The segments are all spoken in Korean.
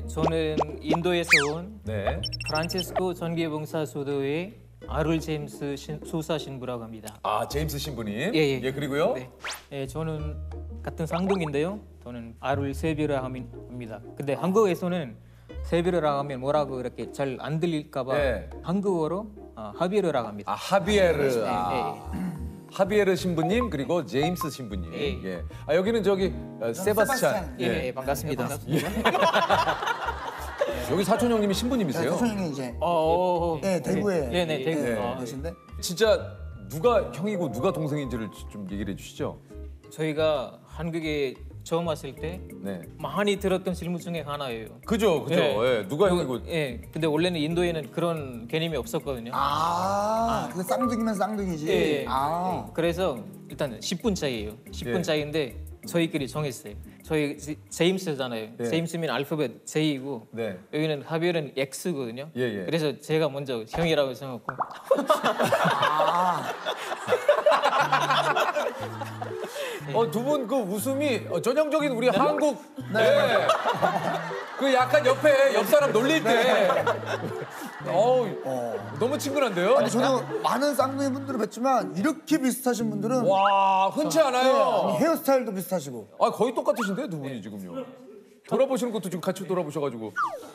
저는 인도에서 온 네. 프란치스코 전기봉사 수도의 아룰 제임스 수사 신부라고 합니다. 아, 제임스 신부님. 예. 그리고요. 네. 예, 저는 같은 쌍둥이인데요. 저는 아룰 세비라 합니다. 근데 한국에서는 세비르라고 하면 뭐라고 이렇게 잘 안 들릴까봐 네. 한국어로 하비르라고 합니다. 아, 하비에르. 네, 하비에르 신부님 그리고 제임스 신부님. 예. 예. 아, 여기는 저기 세바스찬. 예, 반갑습니다. 여기 사촌 형님이 신부님이세요? 사촌형이 이제 네, 대구에 네, 대구. 계신데 진짜 누가 형이고 누가 동생인지를 좀 얘기를 해주시죠. 저희가 한국에 처음 왔을 때 네. 많이 들었던 질문 중에 하나예요. 그죠. 예. 예. 누가 형이고. 예, 근데 원래는 인도에는 그런 개념이 없었거든요. 그 쌍둥이면 쌍둥이지. 예. 그래서 일단 10분 차이예요. 10분 예. 차이인데 저희끼리 정했어요. 저희 제임스잖아요. 예. 제임스면 알파벳 J이고 네. 여기는 하비엘은 X거든요. 예. 그래서 제가 먼저 형이라고 생각하고 두 분 그 웃음이 전형적인 우리 한국. 네. 그 약간 옆 사람 놀릴 때. 너무 친근한데요? 아니 저도 많은 쌍둥이 분들을 뵀지만 이렇게 비슷하신 분들은 와, 흔치 않아요. 헤어스타일도 비슷하시고. 아, 거의 똑같으신데 두 분이 지금요. 돌아보시는 것도 지금 같이 돌아보셔가지고.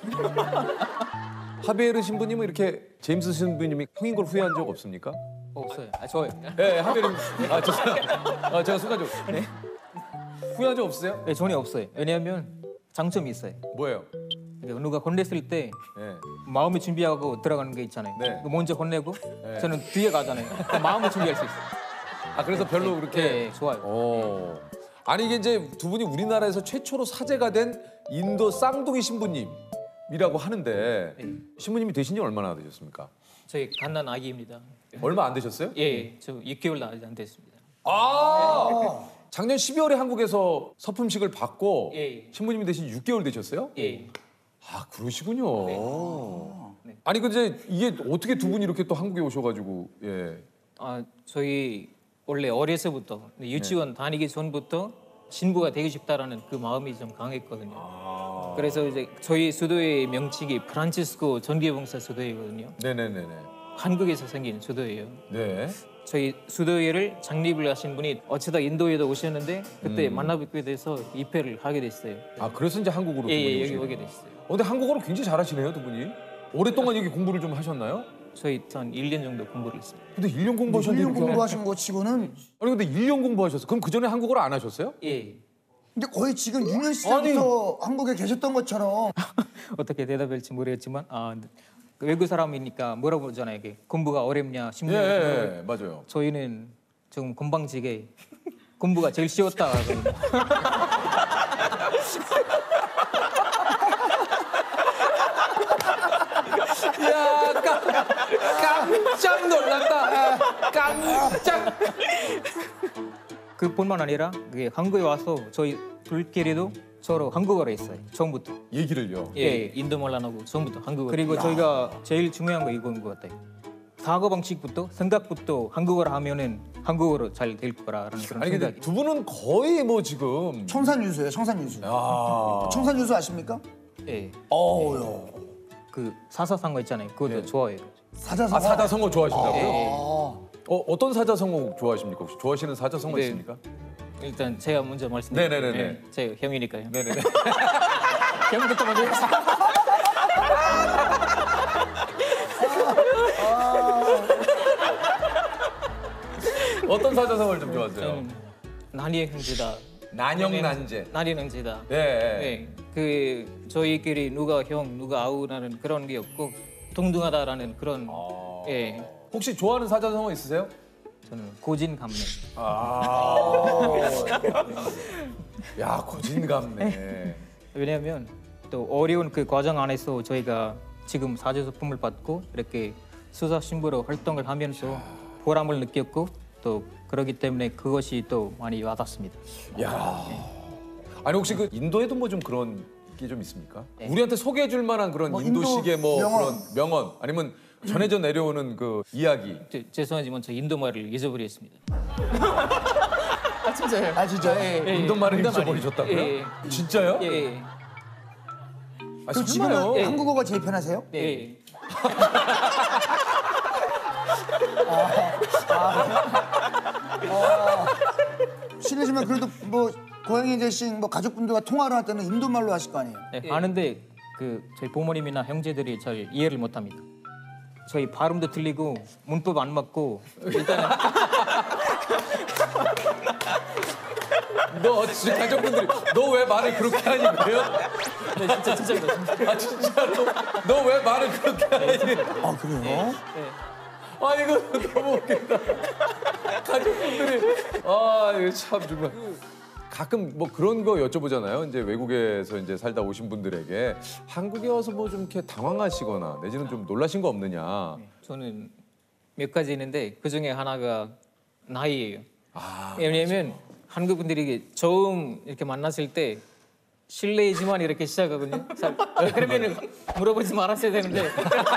하비에르 신부님은 이렇게 제임스 신부님이 형인 걸 후회한 적 없습니까? 없어요. 저요. 네, 하비에르. 제가 순간적으로. 네. 후회한 적 없으세요? 네, 전혀 없어요. 왜냐하면 장점이 있어요. 뭐예요? 누가 혼냈을 때 네. 마음을 준비하고 들어가는 게 있잖아요. 네. 먼저 혼내고 저는 뒤에 가잖아요. 마음을 준비할 수 있어요. 아, 그래서 별로 그렇게. 네, 좋아요. 아니 이게 이제 두 분이 우리나라에서 최초로 사제가 된 인도 쌍둥이 신부님이라고 하는데 신부님이 되신 지 얼마나 되셨습니까? 저희 갓난 아기입니다. 얼마 안 되셨어요? 예, 저 6개월 안 됐습니다. 작년 12월에 한국에서 서품식을 받고 예. 신부님이 되신 6개월 되셨어요? 예. 아, 그러시군요. 아니 근데 이게 어떻게 두 분이 이렇게 또 한국에 오셔가지고 예. 저희 원래 어려서부터 유치원 다니기 전부터 신부가 되고 싶다라는 그 마음이 좀 강했거든요. 그래서 이제 저희 수도의 명칭이 프란치스코 전기봉사 수도회거든요. 네네네네. 한국에서 생긴 수도회예요. 네. 저희 수도회를 창립을 하신 분이 어쩌다 인도에도 오셨는데 그때 만나뵙게 돼서 입회를 하게 됐어요. 아, 그래서 이제 한국으로 예, 두 분이 여기 오신 오게 거예요. 됐어요. 근데 한국어를 굉장히 잘하시네요, 두 분이. 오랫동안 여기 공부를 좀 하셨나요? 저희 한 1년 정도 공부를 했습니다. 근데 1년 공부하셨는데 1년 이렇게 공부하신 거 치고는 아니 근데 1년 공부하셨어. 그럼 그 전에 한국어를 안 하셨어요? 예. 근데 거의 지금 유년 시절부터 한국에 계셨던 것처럼 어떻게 대답할지 모르겠지만 그 외국 사람이니까 물어보잖아요. 이게 공부가 어렵냐, 쉽냐. 예, 맞아요. 저희는 좀 건방지게 공부가 제일 쉬웠다. 야, 깜짝 놀랐다. 깜짝. 그뿐만 아니라 그게 한국에 와서 저희 둘끼리도 서로 한국어로 했어요. 처음부터. 얘기를요. 예, 인도말 안 하고 처음부터 한국어. 그리고 저희가 제일 중요한 거 이건 것 같아요. 사고 방식부터 생각부터 한국어로 하면은 한국어로 잘 될 거라는 그런 아니 근데 생각이. 두 분은 거의 뭐 지금 청산유수예요, 청산유수. 아, 청산유수 아십니까? 예, 어요. 그 사사상어 있잖아요. 그것도 좋아해요. 사자성어. 사자성어 좋아하신다고요? 예. 어떤 사자성어 좋아하십니까? 혹시 좋아하시는 사자성어 네. 있습니까? 일단 제가 먼저 말씀드릴게요. 네네네네. 제가 형이니까요. 네네네. 형부터 먼저 해주세요. 어떤 사자성어를 좀 좋아하세요? 저는 난이의 형제다. 난영난제. 난이의 형제다. 네. 네, 그 저희끼리 누가 형, 누가 아우라는 그런 게 없고 동등하다라는 그런. 예, 혹시 좋아하는 사자성어 있으세요? 저는 고진감래. 야, 고진감네. 왜냐하면 또 어려운 그 과정 안에서 저희가 지금 사제 소품을 받고 이렇게 수사 신부로 활동을 하면서 보람을 느꼈고 또 그러기 때문에 그것이 또 많이 와닿습니다. 야. 아니 혹시 그 인도에도 뭐 좀 그런 게 좀 있습니까? 네. 우리한테 소개해줄 만한 그런 뭐 인도식의 뭐 인도 명언. 그런 명언 아니면 전해져 내려오는 그 이야기. 죄송하지만 저 인도말을 잊어버렸습니다. 아 진짜. 예, 인도말을 인도말이. 잊어버리셨다고요? 예, 진짜요? 예, 예. 아, 그럼 진짜요? 지금은 예. 한국어가 제일 편하세요? 네. 실례지만 그래도 뭐 고양이 대신 뭐 가족분들과 통화를 할 때는 인도말로 하실 거 아니에요? 네, 하는데 그 저희 부모님이나 형제들이 잘 이해를 못합니다. 저희 발음도 틀리고 문법 안 맞고 일단은 너 진짜 가족분들이 너 왜 말을 그렇게 하니 그래요? 네, 진짜 아 진짜로? 너 왜 말을 그렇게 하니? 아 그래요? 아 이거 너무 웃긴다. 가족분들이 아 이거 참 정말 가끔 뭐 그런 거 여쭤보잖아요. 이제 외국에서 이제 살다 오신 분들에게 한국에 와서 뭐 좀 이렇게 당황하시거나 내지는 좀 놀라신 거 없느냐. 저는 몇 가지 있는데 그 중에 하나가 나이예요. 아, 왜냐면 한국 분들이 처음 이렇게 만났을 때 실례지만 이렇게 시작하거든요. 그러면 물어보지 말았어야 되는데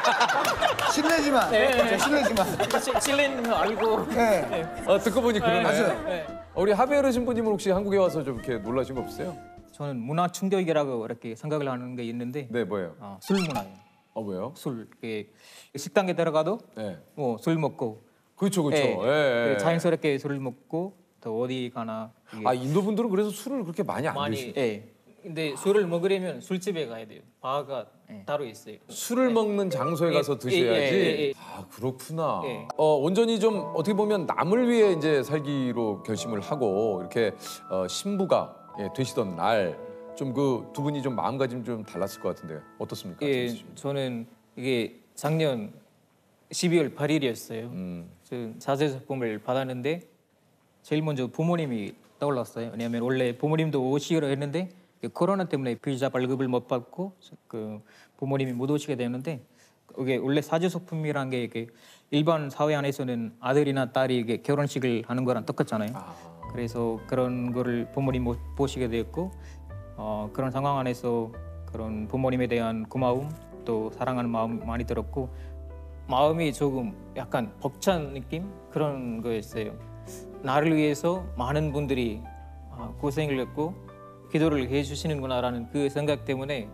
실례지만 네. 실례지만 실례는 알고 네. 듣고 보니 그러네. 맞아요. 네. 우리 하베르 신부님은 혹시 한국에 와서 좀 이렇게 놀라신 거 없으세요? 저는 문화 충격이라고 이렇게 생각을 하는 게 있는데 네, 뭐예요? 술 문화예요. 왜요? 술. 이렇게 식당에 들어가도 네. 뭐 술 먹고 그렇죠, 그렇죠. 예. 예, 예. 자연스럽게 술을 먹고 또 어디 가나 이게 아 인도 분들은 그래서 술을 그렇게 많이 안 많이 드시죠? 예. 근데 술을 먹으려면 술집에 가야 돼요. 바가 따로 있어요. 술을 먹는 장소에 가서 예, 드셔야지. 예. 아 그렇구나. 예. 온전히 좀 어떻게 보면 남을 위해 이제 살기로 결심을 하고 이렇게 신부가 되시던 날 좀 그 두 분이 좀 마음가짐 좀 달랐을 것 같은데 어떻습니까? 예, 재밌으시죠? 저는 이게 작년 12월 8일이었어요. 저 자제 작품을 받았는데 제일 먼저 부모님이 떠올랐어요. 왜냐하면 원래 부모님도 오시기로 했는데 코로나 때문에 비자 발급을 못 받고 그 부모님이 못 오시게 되는데 이게 원래 사제 소품이란 게 이게 일반 사회 안에서는 아들이나 딸이 이게 결혼식을 하는 거랑 똑같잖아요. 그래서 그런 거를 부모님 못 보시게 되었고 그런 상황 안에서 그런 부모님에 대한 고마움 또 사랑하는 마음 많이 들었고 마음이 조금 약간 벅찬 느낌 그런 거였어요. 나를 위해서 많은 분들이 고생을 했고 기도를 해주시는구나라는 그 생각 때문에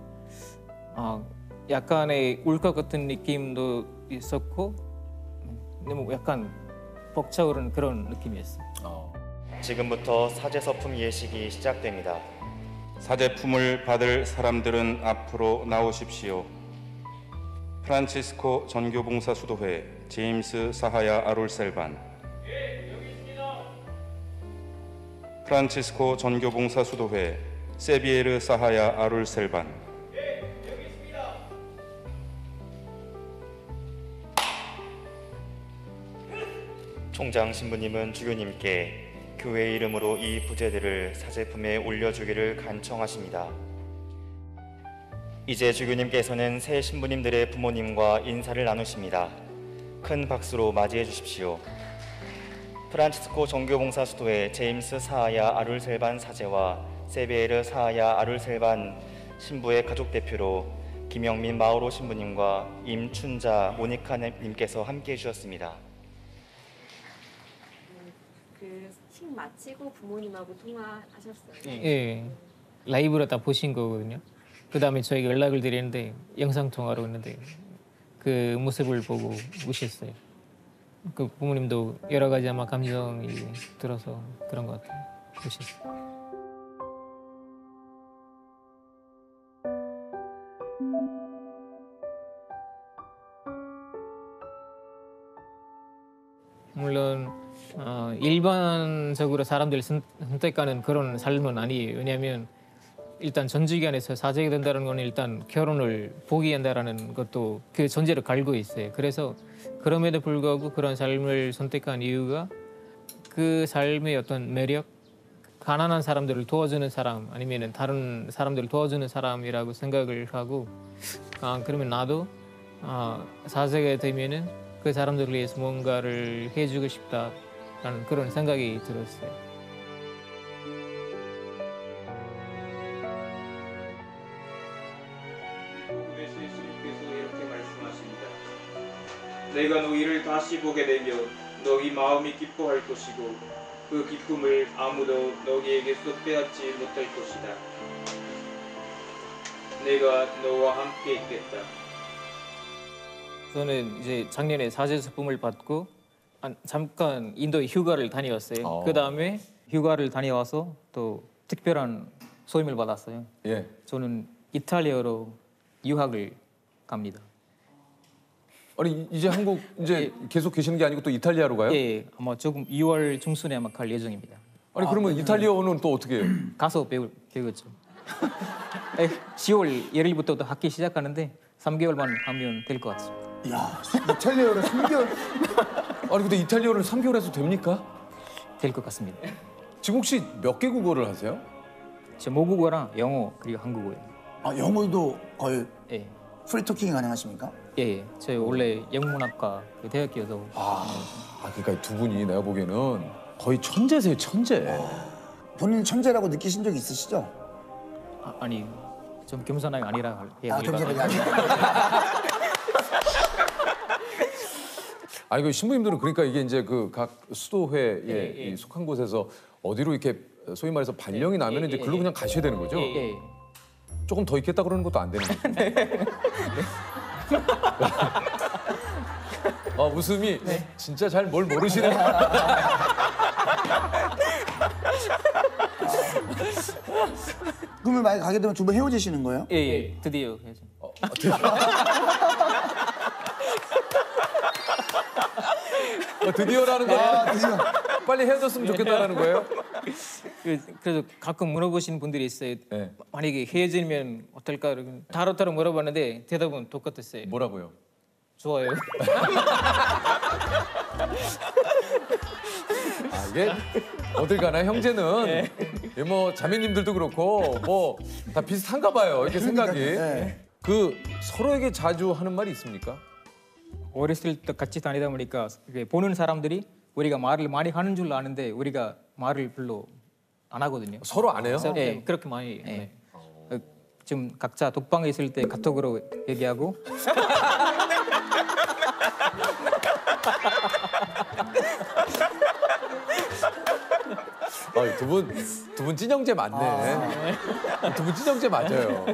약간의 울것 같은 느낌도 있었고 너무 약간 벅차오르는 그런 느낌이었어요. 지금부터 사제서품 예식이 시작됩니다. 사제품을 받을 사람들은 앞으로 나오십시오. 프란치스코 전교봉사 수도회 제임스 사하야 아룰셀반. 프란치스코 전교봉사 수도회 세비에르 사하야 아룰셀반. 총장 신부님은 주교님께 교회 이름으로 이 부제들을 사제품에 올려주기를 간청하십니다. 이제 주교님께서는 새 신부님들의 부모님과 인사를 나누십니다. 큰 박수로 맞이해 주십시오. 프란치스코 정교봉사 수도회 제임스 사하야 아룰셀반 사제와 세베르 사하야 아룰셀반 신부의 가족 대표로 김영민 마오로 신부님과 임춘자 모니카 님께서 함께해 주셨습니다. 식 마치고 부모님하고 통화하셨어요? 예, 라이브로 다 보신 거거든요. 그 다음에 저희가 연락을 드리는데 영상 통화로 했는데 그 모습을 보고 우셨어요. 그 부모님도 여러 가지 아마 감정이 들어서 그런 것 같아요. 우셨어요. 물론 일반적으로 사람들이 선택하는 그런 삶은 아니에요. 왜냐하면 일단 전주기관에서 사제가 된다는 건 일단 결혼을 포기한다라는 것도 그 전제를 갈고 있어요. 그래서 그럼에도 불구하고 그런 삶을 선택한 이유가 그 삶의 어떤 매력, 가난한 사람들을 도와주는 사람 아니면 다른 사람들을 도와주는 사람이라고 생각을 하고 그러면 나도 사제가 되면은 그 사람들을 위해서 뭔가를 해주고 싶다라는 그런 생각이 들었어요. 예수님께서 이렇게 말씀하십니다. 내가 너희를 다시 보게 되며 너희 마음이 기뻐할 것이고 그 기쁨을 아무도 너희에게서 빼앗지 못할 것이다. 내가 너와 함께 있겠다. 저는 이제 작년에 사제수품을 받고 잠깐 인도에 휴가를 다녀왔어요. 그 다음에 휴가를 다녀와서 또 특별한 소임을 받았어요. 예. 저는 이탈리아로 유학을 갑니다. 아니 이제 한국 이제 계속 계시는 게 아니고 또 이탈리아로 가요? 예, 아마 조금 2월 중순에 아마 갈 예정입니다. 아니 그러면 이탈리아어는 또 어떻게 해요? 가서 배우겠죠. 10월 1일부터 학기 시작하는데 3개월만 하면 될 것 같습니다. 야, 이탈리아로 3개월. 아니 근데 이탈리아어를 3개월 해서 됩니까? 될 것 같습니다. 지금 혹시 몇 개 국어를 하세요? 저 모국어랑 영어 그리고 한국어예요. 아, 영어도 거의 예, 프리토킹이 가능하십니까? 예, 저 원래 영문학과 대학교에서 그러니까 두 분이 내가 보기에는 거의 천재세요, 천재. 본인 천재라고 느끼신 적 있으시죠? 아니 좀 겸손하게 아니라 해야 아, 될까? 겸손하게 아니라. 아니 그 신부님들은 그러니까 이게 이제 그 각 수도회에 예. 이 속한 곳에서 어디로 이렇게 소위 말해서 발령이 나면 이제 글로 그냥 가셔야 되는 거죠? 예. 조금 더 있겠다 그러는 것도 안 되는 거죠? 웃음이 진짜 잘 뭘 모르시네. 그러면 만약 가게 되면 두 분 헤어지시는 거예요? 예, 드디어 해야죠. 드디어라는 거 드디어. 빨리 헤어졌으면 좋겠다라는 거예요? 그래서 가끔 물어보시는 분들이 있어요. 네. 만약에 헤어지면 어떨까? 그러면 따로따로 물어봤는데 대답은 똑같았어요. 뭐라고요? 좋아요. 이게 어딜 가나 형제는 뭐 자매님들도 그렇고 뭐 다 비슷한가 봐요. 이렇게 생각이. 네. 그 서로에게 자주 하는 말이 있습니까? 어렸을 때 같이 다니다 보니까 이렇게 보는 사람들이 우리가 말을 많이 하는 줄 아는데 우리가 말을 별로 안 하거든요. 서로 안 해요? 네, 그렇게 많이. 네. 지금 각자 독방에 있을 때 카톡으로 얘기하고 두 분 찐형제 맞네. 두 분 찐형제 맞아요.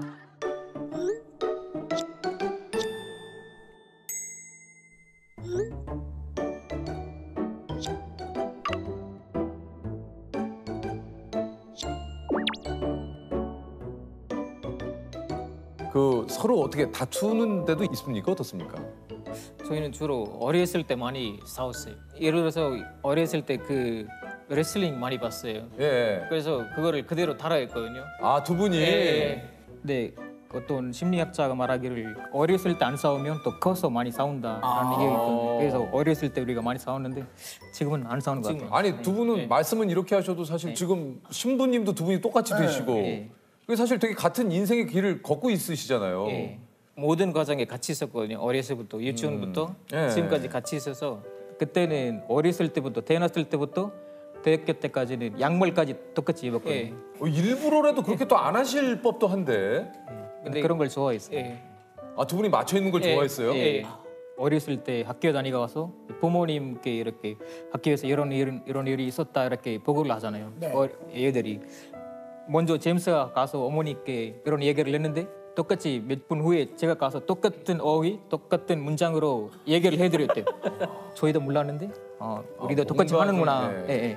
그 서로 어떻게 다투는 데도 있습니까? 어떻습니까? 저희는 주로 어렸을 때 많이 싸웠어요. 예를 들어서 어렸을 때 그 레슬링 많이 봤어요. 예. 그래서 그거를 그대로 따라했거든요. 두 분이. 근데 어떤 심리학자가 말하기를 어렸을 때 안 싸우면 또 커서 많이 싸운다라는 얘기가 있거든요. 그래서 어렸을 때 우리가 많이 싸웠는데 지금은 안 싸우는 것 같아요. 아니 두 분은 말씀은 이렇게 하셔도 사실 지금 신부님도 두 분이 똑같이 되시고 그게 사실 되게 같은 인생의 길을 걷고 있으시잖아요. 예. 모든 과정에 같이 있었거든요. 어렸을부터 유치원부터 예. 지금까지 같이 있어서 그때는 어렸을 때부터 태어났을 때부터 대학교 때까지는 양말까지 똑같이 입었거든요. 일부러라도 그렇게 또 안 하실 법도 한데. 근데 그런 걸 좋아했어요. 두 분이 맞춰 있는 걸 좋아했어요? 예. 어렸을 때 학교 다니고 와서 부모님께 이렇게 학교에서 이런 일이 있었다 이렇게 보고를 하잖아요. 애들이 먼저 제임스가 가서 어머니께 이런 얘기를 했는데 똑같이 몇 분 후에 제가 가서 똑같은 어휘, 똑같은 문장으로 얘기를 해드렸대요. 저희도 몰랐는데 우리도 똑같이 뭔가 하는구나. 좀, 예.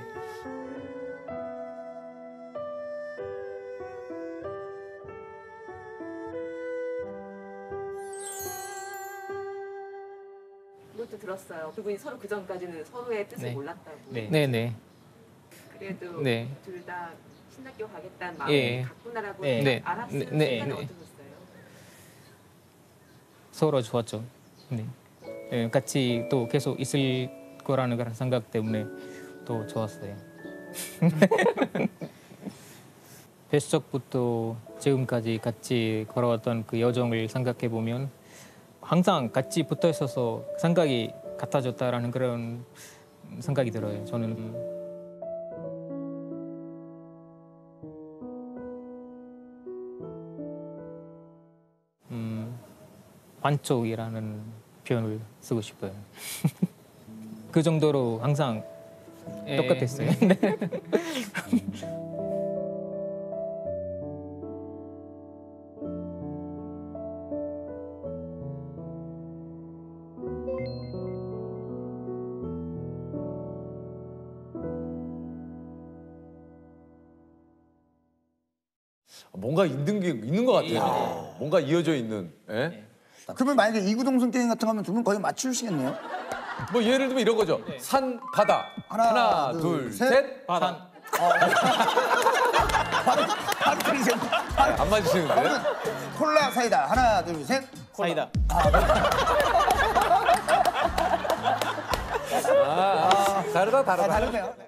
그것도 들었어요. 두 분이 서로 그 전까지는 서로의 뜻을 네. 몰랐다고. 네. 그래도 네. 둘 다 신학교 가겠다는 마음을 예. 갖구나라고 네. 알았을 네. 때는 네. 어떠셨어요? 서로 좋았죠. 네. 예, 같이 또 계속 있을 거라는 그런 생각 때문에 또 좋았어요. 뱃속부터 지금까지 같이 걸어왔던 그 여정을 생각해 보면 항상 같이 붙어 있어서 생각이 같아졌다라는 그런 생각이 들어요. 저는. 반쪽이라는 표현을 쓰고 싶어요. 그 정도로 항상 똑같았어요. 네. 뭔가 있는 게 있는 것 같아요. 뭔가 이어져 있는. 예? 그러면 만약에 이구동성 게임 같은 거 하면 두 분 거의 맞추시겠네요? 뭐 예를 들면 이런 거죠. 산, 바다. 하나, 둘, 셋. 바다. 바로 틀리세요. 안 맞으시는데? 그러면 콜라 사이다. 하나, 둘, 셋. 사이다. 다르다. 다르네요.